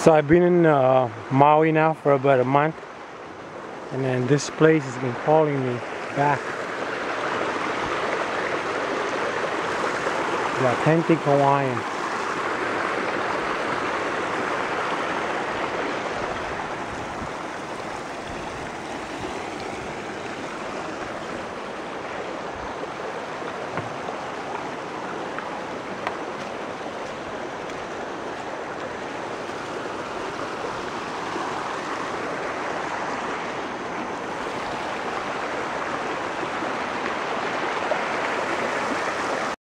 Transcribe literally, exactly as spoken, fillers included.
So I've been in uh, Maui now for about a month, and then this place has been calling me back. The authentic Hawaiian.